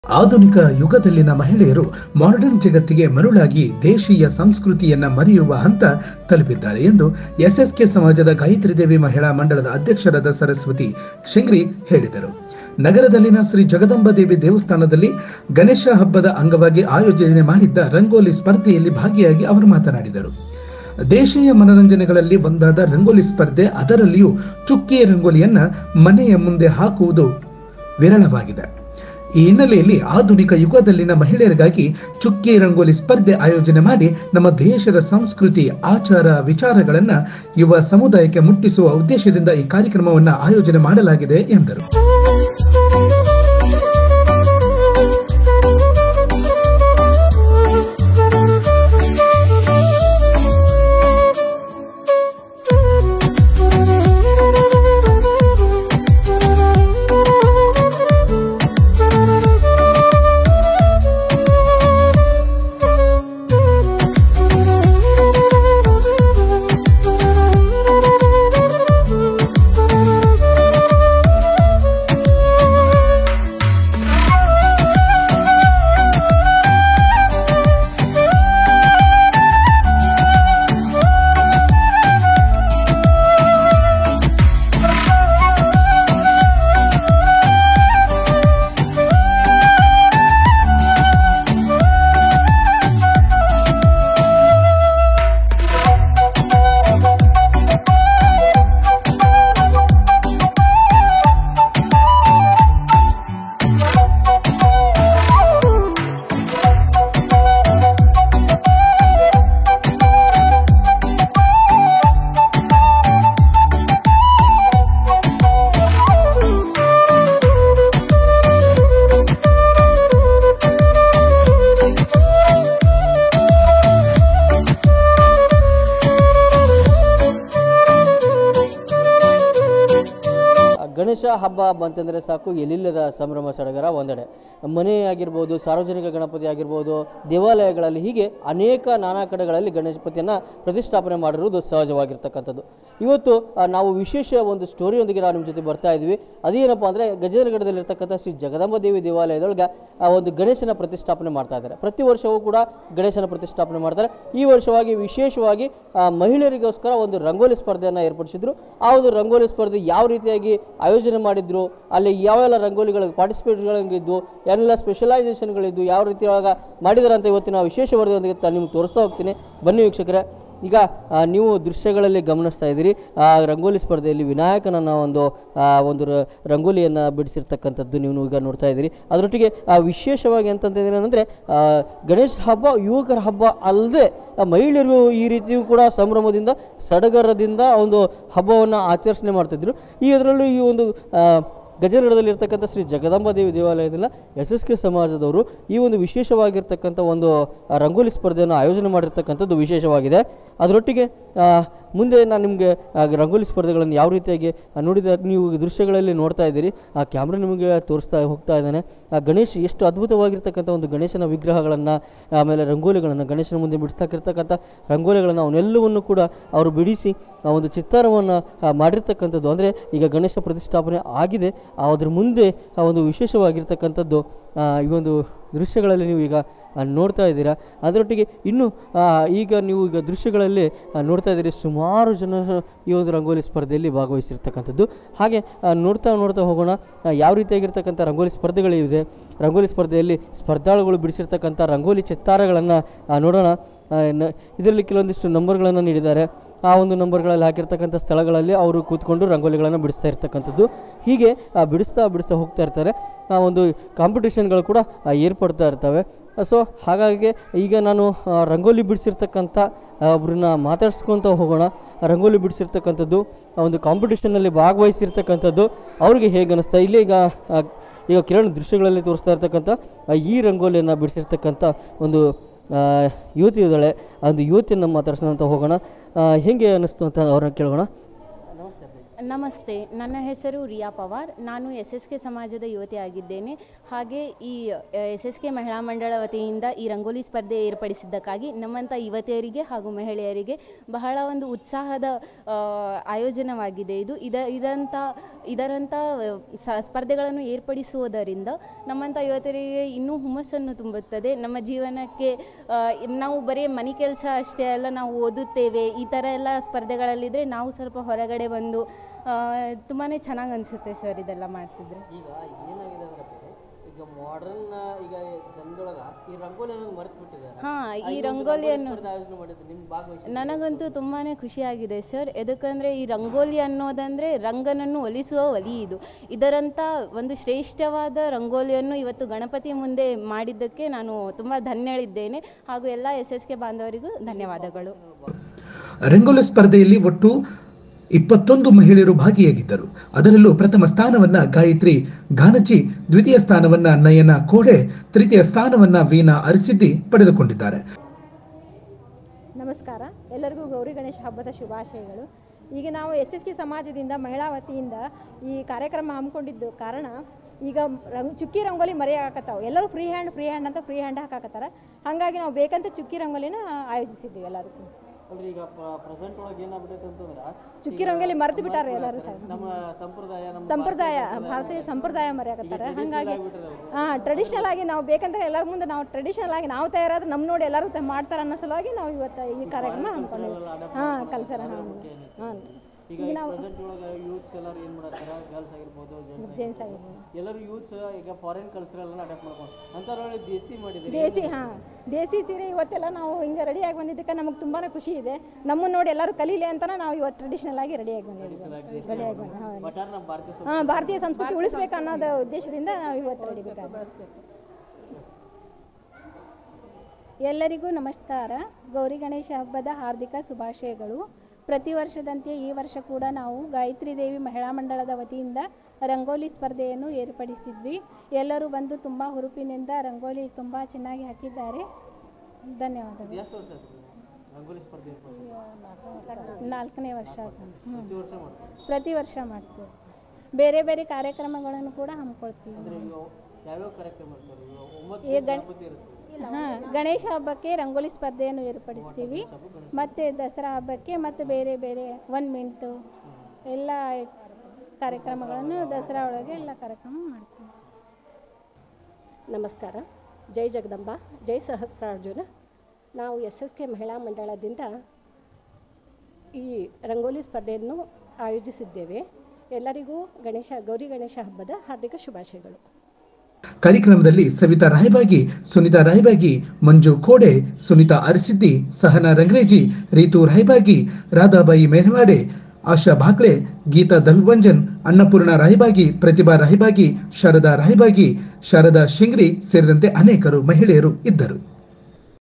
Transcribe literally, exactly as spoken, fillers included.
ಆಧುನಿಕ ಯುಗದಲ್ಲಿನ ಮಹಿಳೆಯರು ಮಾಡರ್ನ್ ಜಗತ್ತಿಗೆ ಮರುಳಾಗಿ ದೇಶೀಯ ಸಂಸ್ಕೃತಿಯನ್ನ ಮರೆಯುವ ಹಂತ ತಲುಪಿದ್ದಾರೆ ಎಂದು ಎಸ್ಎಸ್ಕೆ ಸಮಾಜದ ಗಾಯತ್ರಿ ದೇವಿ ಮಹಿಳಾ ಮಂಡಳದ ಅಧ್ಯಕ್ಷರಾದ ಸರಸ್ವತಿ ಶಿಂಗ್ರಿ ಹೇಳಿದರು. ನಗರದಲ್ಲಿನ ಶ್ರೀ ಜಗದಂಬಾದೇವಿ ದೇವಸ್ಥಾನದಲ್ಲಿ ಗಣೇಶ ಹಬ್ಬದ ಅಂಗವಾಗಿ ಆಯೋಜನೆ ಮಾಡಿದ್ದ ರಂಗೋಲಿ ಸ್ಪರ್ಧೆಯಲ್ಲಿ ಭಾಗಿಯಾಗಿ ಅವರು ಮಾತನಾಡಿದರು. ದೇಶೀಯ ಮನರಂಜನೆಗಳಲ್ಲಿ ಒಂದಾದ ರಂಗೋಲಿ ಸ್ಪರ್ಧೆ, ಅದರಲ್ಲಿಯೂ ಚುಕ್ಕಿ ರಂಗೋಲಿಯನ್ನ ಮನೆಯ ಮುಂದೆ ಹಾಕುವುದು ವಿರಳವಾಗಿದೆ. ಈ ಹಿನ್ನೆಲೆಯಲ್ಲಿ ಆಧುನಿಕ ಯುಗದಲ್ಲಿನ ಮಹಿಳೆಯರಿಗಾಗಿ ಚುಕ್ಕಿ ರಂಗೋಲಿ ಸ್ಪರ್ಧೆ ಆಯೋಜನೆ ಮಾಡಿ ನಮ್ಮ ದೇಶದ ಸಂಸ್ಕೃತಿ, ಆಚಾರ ವಿಚಾರಗಳನ್ನ ಯುವ ಸಮುದಾಯಕ್ಕೆ ಮುಟ್ಟಿಸುವ ಉದ್ದೇಶದಿಂದ ಈ ಕಾರ್ಯಕ್ರಮವನ್ನು ಆಯೋಜನೆ ಮಾಡಲಾಗಿದೆ ಎಂದರು. ಗಣೇಶ ಹಬ್ಬ ಬಂತಂದರೆ ಸಾಕು ಎಲ್ಲಿಲ್ಲದ ಸಂಭ್ರಮ ಸಡಗರ ಒಂದೆಡೆ. ಮನೆ ಆಗಿರ್ಬೋದು, ಸಾರ್ವಜನಿಕ ಗಣಪತಿ ಆಗಿರ್ಬೋದು, ದೇವಾಲಯಗಳಲ್ಲಿ, ಹೀಗೆ ಅನೇಕ ನಾನಾ ಕಡೆಗಳಲ್ಲಿ ಗಣಪತಿಯನ್ನು ಪ್ರತಿಷ್ಠಾಪನೆ ಮಾಡಿರುವುದು ಸಹಜವಾಗಿರ್ತಕ್ಕಂಥದ್ದು. ಇವತ್ತು ನಾವು ವಿಶೇಷ ಒಂದು ಸ್ಟೋರಿಯೊಂದಿಗೆ ನಾವು ನಿಮ್ಮ ಜೊತೆ ಬರ್ತಾ ಇದ್ವಿ. ಅದೇನಪ್ಪ ಅಂದರೆ, ಗಜೇಂದ್ರಗಢದಲ್ಲಿರ್ತಕ್ಕಂಥ ಶ್ರೀ ಜಗದಂಬಾದೇವಿ ದೇವಾಲಯದೊಳಗೆ ಆ ಒಂದು ಗಣೇಶನ ಪ್ರತಿಷ್ಠಾಪನೆ ಮಾಡ್ತಾ ಇದ್ದಾರೆ. ಪ್ರತಿ ವರ್ಷವೂ ಕೂಡ ಗಣೇಶನ ಪ್ರತಿಷ್ಠಾಪನೆ ಮಾಡ್ತಾರೆ. ಈ ವರ್ಷವಾಗಿ ವಿಶೇಷವಾಗಿ ಮಹಿಳೆಯರಿಗೋಸ್ಕರ ಒಂದು ರಂಗೋಲಿ ಸ್ಪರ್ಧೆಯನ್ನು ಏರ್ಪಡಿಸಿದ್ರು. ಆ ಒಂದು ರಂಗೋಲಿ ಸ್ಪರ್ಧೆ ಯಾವ ರೀತಿಯಾಗಿ ಆಯೋಜನೆ ಮಾಡಿದ್ರು, ಅಲ್ಲಿ ಯಾವೆಲ್ಲ ರಂಗೋಲಿಗಳಿಗೆ ಪಾರ್ಟಿಸಿಪೇಟ್ಗಳಿದ್ದು, ಎಲ್ಲ ಸ್ಪೆಷಲೈಸೇಷನ್ಗಳಿದ್ದು, ಯಾವ ರೀತಿ ಒಳಗ ಮಾಡಿದಾರೆ ಅಂತ ಇವತ್ತಿನ ವಿಶೇಷ ವರದಿಯೊಂದಿಗೆ ನಿಮ್ಗೆ ತೋರಿಸ್ತಾ ಹೋಗ್ತೀನಿ. ಬನ್ನಿ ವೀಕ್ಷಕರೇ. ಈಗ ನೀವು ದೃಶ್ಯಗಳಲ್ಲಿ ಗಮನಿಸ್ತಾ ಇದ್ದೀರಿ, ಆ ರಂಗೋಲಿ ಸ್ಪರ್ಧೆಯಲ್ಲಿ ವಿನಾಯಕನನ್ನ ಒಂದು ಒಂದು ರಂಗೋಲಿಯನ್ನು ಬಿಡಿಸಿರ್ತಕ್ಕಂಥದ್ದು ನೀವು ಈಗ ನೋಡ್ತಾ ಇದ್ದೀರಿ. ಅದರೊಟ್ಟಿಗೆ ವಿಶೇಷವಾಗಿ ಅಂತಂತಂದ್ರೆ ಏನಂದರೆ, ಗಣೇಶ ಹಬ್ಬ ಯುವಕರ ಹಬ್ಬ ಅಲ್ಲದೆ ಮಹಿಳೆಯರು ಈ ರೀತಿಯೂ ಕೂಡ ಸಂಭ್ರಮದಿಂದ ಸಡಗರದಿಂದ ಒಂದು ಹಬ್ಬವನ್ನು ಆಚರಿಸಣೆ ಮಾಡ್ತಿದ್ರು. ಈ ಅದರಲ್ಲೂ ಈ ಒಂದು ಗಜೇಂದ್ರಗಢದಲ್ಲಿರ್ತಕ್ಕಂಥ ಶ್ರೀ ಜಗದಂಬಾದೇವಿ ದೇವಾಲಯದಿಂದ ಎಸ್ ಎಸ್ ಕೆ ಸಮಾಜದವರು ಈ ಒಂದು ವಿಶೇಷವಾಗಿರ್ತಕ್ಕಂಥ ಒಂದು ರಂಗೋಲಿ ಸ್ಪರ್ಧೆಯನ್ನು ಆಯೋಜನೆ ಮಾಡಿರ್ತಕ್ಕಂಥದ್ದು ವಿಶೇಷವಾಗಿದೆ. ಅದರೊಟ್ಟಿಗೆ ಮುಂದೆ ನಾನು ನಿಮಗೆ ರಂಗೋಲಿ ಸ್ಪರ್ಧೆಗಳನ್ನು ಯಾವ ರೀತಿಯಾಗಿ ನೋಡಿದ ನೀವು ದೃಶ್ಯಗಳಲ್ಲಿ ನೋಡ್ತಾ ಇದ್ದೀರಿ. ಆ ಕ್ಯಾಮ್ರಾ ನಿಮಗೆ ತೋರಿಸ್ತಾ ಹೋಗ್ತಾ ಇದ್ದಾನೆ. ಆ ಗಣೇಶ ಎಷ್ಟು ಅದ್ಭುತವಾಗಿರ್ತಕ್ಕಂಥ ಒಂದು ಗಣೇಶನ ವಿಗ್ರಹಗಳನ್ನು, ಆಮೇಲೆ ರಂಗೋಲಿಗಳನ್ನು, ಗಣೇಶನ ಮುಂದೆ ಬಿಡಿಸ್ತಾಕಿರ್ತಕ್ಕಂಥ ರಂಗೋಲಿಗಳನ್ನು ಅವನ್ನೆಲ್ಲವನ್ನು ಕೂಡ ಅವರು ಬಿಡಿಸಿ ಆ ಒಂದು ಚಿತ್ತಾರವನ್ನು ಮಾಡಿರ್ತಕ್ಕಂಥದ್ದು. ಅಂದರೆ ಈಗ ಗಣೇಶ ಪ್ರತಿಷ್ಠಾಪನೆ ಆಗಿದೆ, ಅದ್ರ ಮುಂದೆ ಆ ಒಂದು ವಿಶೇಷವಾಗಿರ್ತಕ್ಕಂಥದ್ದು ಈ ಒಂದು ದೃಶ್ಯಗಳಲ್ಲಿ ನೀವು ಈಗ ನೋಡ್ತಾ ಇದ್ದೀರಾ. ಅದರೊಟ್ಟಿಗೆ ಇನ್ನು ಈಗ ನೀವು ಈಗ ದೃಶ್ಯಗಳಲ್ಲಿ ನೋಡ್ತಾ ಇದ್ದೀರಿ, ಸುಮಾರು ಜನರು ಈ ಒಂದು ರಂಗೋಲಿ ಸ್ಪರ್ಧೆಯಲ್ಲಿ ಭಾಗವಹಿಸಿರ್ತಕ್ಕಂಥದ್ದು. ಹಾಗೆ ನೋಡ್ತಾ ನೋಡ್ತಾ ಹೋಗೋಣ ಯಾವ ರೀತಿಯಾಗಿರ್ತಕ್ಕಂಥ ರಂಗೋಲಿ ಸ್ಪರ್ಧೆಗಳಿವೆ. ರಂಗೋಲಿ ಸ್ಪರ್ಧೆಯಲ್ಲಿ ಸ್ಪರ್ಧಾಳುಗಳು ಬಿಡಿಸಿರ್ತಕ್ಕಂಥ ರಂಗೋಲಿ ಚಿತ್ತಾರಗಳನ್ನು ನೋಡೋಣ. ಇದರಲ್ಲಿ ಕೆಲವೊಂದಿಷ್ಟು ನಂಬರ್ಗಳನ್ನು ನೀಡಿದ್ದಾರೆ. ಆ ಒಂದು ನಂಬರ್ಗಳಲ್ಲಿ ಹಾಕಿರ್ತಕ್ಕಂಥ ಸ್ಥಳಗಳಲ್ಲಿ ಅವರು ಕೂತ್ಕೊಂಡು ರಂಗೋಲಿಗಳನ್ನು ಬಿಡಿಸ್ತಾ ಇರ್ತಕ್ಕಂಥದ್ದು. ಹೀಗೆ ಬಿಡಿಸ್ತಾ ಬಿಡಿಸ್ತಾ ಹೋಗ್ತಾ ಇರ್ತಾರೆ. ಆ ಒಂದು ಕಾಂಪಿಟೇಷನ್ಗಳು ಕೂಡ ಏರ್ಪಡ್ತಾ ಇರ್ತವೆ. ಸೊ ಹಾಗಾಗಿ ಈಗ ನಾನು ರಂಗೋಲಿ ಬಿಡಿಸಿರ್ತಕ್ಕಂಥ ಒಬ್ಬರನ್ನ ಮಾತಾಡ್ಸ್ಕೊತ ಹೋಗೋಣ. ರಂಗೋಲಿ ಬಿಡಿಸಿರ್ತಕ್ಕಂಥದ್ದು, ಆ ಒಂದು ಕಾಂಪಿಟೇಷನ್ನಲ್ಲಿ ಭಾಗವಹಿಸಿರ್ತಕ್ಕಂಥದ್ದು ಅವ್ರಿಗೆ ಹೇಗೆ ಅನ್ನಿಸ್ತಾ. ಇಲ್ಲಿ ಈಗ ಈಗ ಕಿರಣ್ ದೃಶ್ಯಗಳಲ್ಲಿ ತೋರಿಸ್ತಾ ಇರ್ತಕ್ಕಂಥ ಈ ರಂಗೋಲಿಯನ್ನು ಬಿಡಿಸಿರ್ತಕ್ಕಂಥ ಒಂದು ಯುವತಿ ಇದ್ದಾಳೆ. ಒಂದು ಯುವತಿಯನ್ನು ಮಾತಾಡ್ಸೋಣ ಹೋಗೋಣ. ಹೇಗೆ ಅನ್ನಿಸ್ತು ಅಂತ ಅವ್ರನ್ನ ಕೇಳೋಣ. ನಮಸ್ತೆ, ನನ್ನ ಹೆಸರು ರಿಯಾ ಪವಾರ್. ನಾನು ಎಸ್ ಎಸ್ ಕೆ ಸಮಾಜದ ಯುವತಿಯಾಗಿದ್ದೇನೆ. ಹಾಗೆ ಈ ಎಸ್ ಎಸ್ ಕೆ ಮಹಿಳಾ ಮಂಡಳ ವತಿಯಿಂದ ಈ ರಂಗೋಲಿ ಸ್ಪರ್ಧೆ ಏರ್ಪಡಿಸಿದ್ದಕ್ಕಾಗಿ ನಮ್ಮಂಥ ಯುವತಿಯರಿಗೆ ಹಾಗೂ ಮಹಿಳೆಯರಿಗೆ ಬಹಳ ಒಂದು ಉತ್ಸಾಹದ ಆಯೋಜನವಾಗಿದೆ ಇದು. ಇದ ಇದಂಥ ಇದರಂಥ ಸ ಸ್ಪರ್ಧೆಗಳನ್ನು ಏರ್ಪಡಿಸುವುದರಿಂದ ನಮ್ಮಂಥ ಯುವತಿಯರಿಗೆ ಇನ್ನೂ ಹುಮ್ಮಸ್ಸನ್ನು ತುಂಬುತ್ತದೆ. ನಮ್ಮ ಜೀವನಕ್ಕೆ ನಾವು ಬರೀ ಮನೆ ಕೆಲಸ ಅಷ್ಟೇ ಅಲ್ಲ, ನಾವು ಓದುತ್ತೇವೆ, ಈ ಥರ ಎಲ್ಲ ಸ್ಪರ್ಧೆಗಳಲ್ಲಿದ್ದರೆ ನಾವು ಸ್ವಲ್ಪ ಹೊರಗಡೆ ಬಂದು ತುಂಬಾ ಚೆನ್ನಾಗಿ ಅನಿಸುತ್ತೆ ಸರ್ ಇದೆಲ್ಲ ಮಾಡ್ತಿದ್ರೆ. ಈಗ ಏನಾಗಿದೆ ಅಂದರೆ ಈಗ ಮಾಡರ್ನ್ ಈಗ ಜನದೊಳಗೆ ಈ ರಂಗೋಲಿಯನ್ನು ಮರೆತು ಬಿಟ್ಟಿದ್ದಾರೆ. ಹಾಂ, ಈ ರಂಗೋಲಿಯನ್ನು ನನಗಂತೂ ತುಂಬಾ ಖುಷಿಯಾಗಿದೆ ಸರ್. ಎದಕ್ಕಂದರೆ ಈ ರಂಗೋಲಿ ಅನ್ನೋದಂದರೆ ರಂಗನನ್ನು ಒಲಿಸುವ ಒಲಿ ಇದು. ಇದರಂಥ ಒಂದು ಶ್ರೇಷ್ಠವಾದ ರಂಗೋಲಿಯನ್ನು ಇವತ್ತು ಗಣಪತಿ ಮುಂದೆ ಮಾಡಿದ್ದಕ್ಕೆ ನಾನು ತುಂಬ ಧನ್ಯಳಿದ್ದೇನೆ. ಹಾಗೂ ಎಲ್ಲ ಎಸ್ ಎಸ್ ಕೆ ಬಾಂಧವರಿಗೂ ಧನ್ಯವಾದಗಳು. ರಂಗೋಲಿ ಸ್ಪರ್ಧೆಯಲ್ಲಿ ಒಟ್ಟು ಇಪ್ಪತ್ತೊಂದು ಮಹಿಳೆಯರು ಭಾಗಿಯಾಗಿದ್ದರು. ಅದರಲ್ಲೂ ಪ್ರಥಮ ಸ್ಥಾನವನ್ನ ಗಾಯತ್ರಿ ಗಾನಚಿ, ದ್ವಿತೀಯ ಸ್ಥಾನವನ್ನ ನಯನ ಕೋಡೆ, ತೃತೀಯ ಸ್ಥಾನವನ್ನ ವೀಣಾ ಅರಸಿದ್ದಿ ಪಡೆದುಕೊಂಡಿದ್ದಾರೆ. ನಮಸ್ಕಾರ, ಎಲ್ಲರಿಗೂ ಗೌರಿ ಗಣೇಶ ಹಬ್ಬದ ಶುಭಾಶಯಗಳು. ಈಗ ನಾವು ಎಸ್ ಎಸ್ ಕೆ ಸಮಾಜದಿಂದ ಮಹಿಳಾ ವತಿಯಿಂದ ಈ ಕಾರ್ಯಕ್ರಮ ಹಮ್ಮಿಕೊಂಡಿದ್ದು ಕಾರಣ ಈಗ ರಂಗ್ ಚುಕ್ಕಿ ರಂಗೋಲಿ ಮರೆಯಾಕತ್ತಾವೆ. ಎಲ್ಲರೂ ಫ್ರೀ ಹ್ಯಾಂಡ್ ಫ್ರೀ ಹ್ಯಾಂಡ್ ಅಂತ ಫ್ರೀ ಹ್ಯಾಂಡ್ ಹಾಕಾಕತ್ತಾರ. ಹಾಗಾಗಿ ನಾವು ಬೇಕಂತ ಚುಕ್ಕಿ ರಂಗೋಲಿನ ಆಯೋಜಿಸಿದ್ದೀವಿ ಎಲ್ಲರಿಗೂ. ಈಗ ಪ್ರೆಸೆಂಟ್ ಒಳಗೆ ಏನಾಗ್ಬಿಟ್ಟೈತೆ ಅಂತಂದ್ರೆ ಚುಕ್ಕಿ ರಂಗೋಲಿ ಮರೆತು ಬಿಟ್ಟಾರೆ ಎಲ್ಲರೂ ಸರ್. ನಮ್ಮ ಸಂಪ್ರದಾಯ ನಮ್ಮ ಸಂಪ್ರದಾಯ ಭಾರತೀಯ ಸಂಪ್ರದಾಯ ಮರೆಯಾಕತ್ತಾರೆ. ಹಾಗಾಗಿ ಹಾಂ, ಟ್ರೆಡಿಷ್ನಲ್ ಆಗಿ ನಾವು ಬೇಕಂದ್ರೆ ಎಲ್ಲರ ಮುಂದೆ ನಾವು ಟ್ರೆಡಿಷ್ನಲ್ ಆಗಿ ನಾವು ತಯಾರಾದ್ರೆ ನಮ್ಮ ನೋಡಿ ಎಲ್ಲರೂ ಮಾಡ್ತಾರೆ ಅನ್ನೋ ಸಲುವಾಗಿ ನಾವು ಇವತ್ತು ಈ ಕಾರ್ಯಕ್ರಮ ಹಮ್ಮಿಕೊಂಡಿದ್ದೀವಿ. ಹಾಂ, ಕಲ್ಚರ್. ಹಾಂ ಹಾಂ ಈಗ ನಾವು ಪ್ರೆಸೆಂಟ್ ಒಳಗೆ ಯೂತ್ಸ್ ಎಲ್ಲರೂ ಏನು ಮಾಡ್ತಾರೆ, ಗರ್ಲ್ಸ್ ಆಗಿರ್ಬೋದು, ಜೆಂಟ್ಸ್ ಆಗಿರ್ಬೋದು, ಎಲ್ಲರೂ ಯೂತ್ಸ್ ಈಗ ಫಾರಿನ್ ಕಲ್ಚರ್ ಎಲ್ಲ ಅಡಾಪ್ಟ್ ಮಾಡ್ಕೊಂಡು ಅಂಥವ್ರೊಳಗೆ ದೇಸಿ ಮಾಡಿದ್ದೀವಿ. ದೇಸಿ ಹಾಂ ದೇಸಿ ಸೀರೆ ಇವತ್ತೆಲ್ಲ ನಾವು ಹಿಂಗೆ ರೆಡಿಯಾಗಿ ಬಂದಿದ್ದಕ್ಕೆ ನಮಗೆ ತುಂಬಾ ಖುಷಿ ಇದೆ. ನಮ್ಮನ್ನು ನೋಡಿ ಎಲ್ಲರೂ ಕಲೀಲಿ ಅಂತಲೇ ನಾವು ಇವತ್ತು ಟ್ರೆಡಿಷ್ನಲ್ ಆಗಿ ರೆಡಿಯಾಗಿ ಬಂದಿದ್ದೀವಿ. ರೆಡಿಯಾಗಿ ಬಂದು ಹಾಂ, ಭಾರತೀಯ ಸಂಸ್ಕೃತಿ ಉಳಿಸ್ಬೇಕು ಅನ್ನೋದು ಉದ್ದೇಶದಿಂದ ನಾವು ಇವತ್ತು ರೆಡಿ ಬೇಕಾಗುತ್ತೆ. ಎಲ್ಲರಿಗೂ ನಮಸ್ಕಾರ. ಗೌರಿ ಗಣೇಶ ಹಬ್ಬದ ಹಾರ್ದಿಕ ಶುಭಾಶಯಗಳು. ಪ್ರತಿ ವರ್ಷದಂತೆ ಈ ವರ್ಷ ಕೂಡ ನಾವು ಗಾಯತ್ರಿ ದೇವಿ ಮಹಿಳಾ ಮಂಡಳದ ವತಿಯಿಂದ ರಂಗೋಲಿ ಸ್ಪರ್ಧೆಯನ್ನು ಏರ್ಪಡಿಸಿದ್ವಿ. ಎಲ್ಲರೂ ಬಂದು ತುಂಬ ಹುರುಪಿನಿಂದ ರಂಗೋಲಿ ತುಂಬ ಚೆನ್ನಾಗಿ ಹಾಕಿದ್ದಾರೆ. ಧನ್ಯವಾದಗಳು. ನಾಲ್ಕನೇ ವರ್ಷ. ಪ್ರತಿ ವರ್ಷ ಮಾಡ್ತೀವಿ. ಬೇರೆ ಬೇರೆ ಕಾರ್ಯಕ್ರಮಗಳನ್ನು ಕೂಡ ಹಮ್ಮಿಕೊಳ್ತೀವಿ. ಹಾಂ, ಗಣೇಶ ಹಬ್ಬಕ್ಕೆ ರಂಗೋಲಿ ಸ್ಪರ್ಧೆಯನ್ನು ಏರ್ಪಡಿಸ್ತೀವಿ. ಮತ್ತು ದಸರಾ ಹಬ್ಬಕ್ಕೆ ಮತ್ತು ಬೇರೆ ಬೇರೆ ಒನ್ ಮಿಂಟು ಎಲ್ಲ ಕಾರ್ಯಕ್ರಮಗಳನ್ನು ದಸರಾ ಒಳಗೆ ಎಲ್ಲ ಕಾರ್ಯಕ್ರಮ ಮಾಡ್ತೀವಿ. ನಮಸ್ಕಾರ. ಜೈ ಜಗದಂಬ, ಜೈ ಸಹಸ್ರಾರ್ಜುನ. ನಾವು ಎಸ್ ಎಸ್ ಕೆ ಮಹಿಳಾ ಮಂಡಳದಿಂದ ಈ ರಂಗೋಲಿ ಸ್ಪರ್ಧೆಯನ್ನು ಆಯೋಜಿಸಿದ್ದೇವೆ. ಎಲ್ಲರಿಗೂ ಗಣೇಶ ಗೌರಿ ಗಣೇಶ ಹಬ್ಬದ ಹಾರ್ದಿಕ ಶುಭಾಶಯಗಳು. ಕಾರ್ಯಕ್ರಮದಲ್ಲಿ ಸವಿತಾ ರಾಯಬಾಗಿ, ಸುನಿತಾ ರಾಯಬಾಗಿ, ಮಂಜು ಕೋಡೆ, ಸುನಿತಾ ಅರಸಿದ್ದಿ, ಸಹನಾ ರಂಗ್ರೇಜಿ, ರೀತು ರಾಯಬಾಗಿ, ರಾಧಾಬಾಯಿ ಮೆಹವಾಡೆ, ಆಶಾ ಭಾಕ್ಳೆ, ಗೀತಾ ದಲ್ವಂಜನ್, ಅನ್ನಪೂರ್ಣ ರಾಯಬಾಗಿ, ಪ್ರತಿಭಾ ರಾಯಬಾಗಿ, ಶಾರದಾ ರಾಯಬಾಗಿ, ಶಾರದಾ ಶಿಂಗ್ರಿ ಸೇರಿದಂತೆ ಅನೇಕರು ಮಹಿಳೆಯರು ಇದ್ದರು.